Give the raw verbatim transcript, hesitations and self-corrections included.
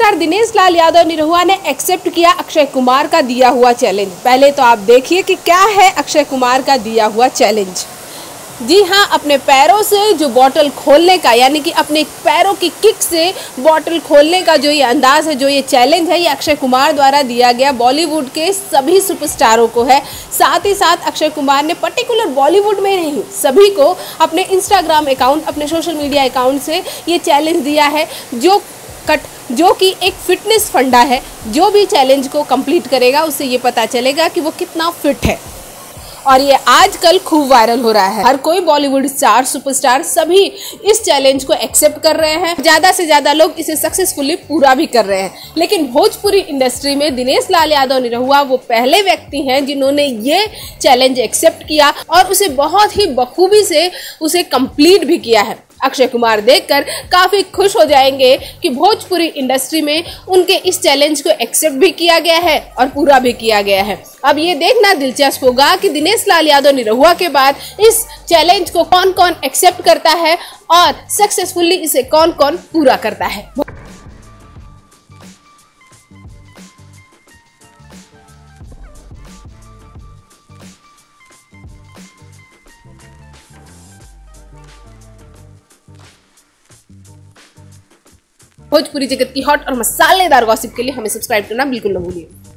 Superstar Dinesh Lal Yadav Nirahua ने accept किया अक्षय कुमार का दिया हुआ चैलेंज। पहले तो आप देखिए कि क्या है अक्षय कुमार का दिया हुआ चैलेंज। जी हाँ, अपने पैरों से जो बॉटल खोलने का, यानी कि अपने पैरों की किक से बॉटल खोलने का जो ये अंदाज है, जो ये चैलेंज है, ये अक्षय कुमार द्वारा दिया गया बॉलीवुड के सभी सुपरस्टारों को है। साथ ही साथ अक्षय कुमार ने पर्टिकुलर बॉलीवुड में नहीं, सभी को अपने इंस्टाग्राम अकाउंट, अपने सोशल मीडिया अकाउंट से ये चैलेंज दिया है, जो कट जो कि एक फिटनेस फंडा है। जो भी चैलेंज को कंप्लीट करेगा उससे ये पता चलेगा कि वो कितना फिट है, और ये आजकल खूब वायरल हो रहा है। हर कोई बॉलीवुड स्टार, सुपरस्टार सभी इस चैलेंज को एक्सेप्ट कर रहे हैं। ज़्यादा से ज़्यादा लोग इसे सक्सेसफुली पूरा भी कर रहे हैं। लेकिन भोजपुरी इंडस्ट्री में दिनेश लाल यादव निरहुआ वो पहले व्यक्ति हैं जिन्होंने ये चैलेंज एक्सेप्ट किया और उसे बहुत ही बखूबी से उसे कंप्लीट भी किया है। अक्षय कुमार देखकर काफ़ी खुश हो जाएंगे कि भोजपुरी इंडस्ट्री में उनके इस चैलेंज को एक्सेप्ट भी किया गया है और पूरा भी किया गया है। अब ये देखना दिलचस्प होगा कि दिनेश लाल यादव निरहुआ के बाद इस चैलेंज को कौन कौन एक्सेप्ट करता है और सक्सेसफुली इसे कौन कौन पूरा करता है। भोजपुरी जगत की हॉट और मसालेदार गॉसिप के लिए हमें सब्सक्राइब करना बिल्कुल न भूलिए।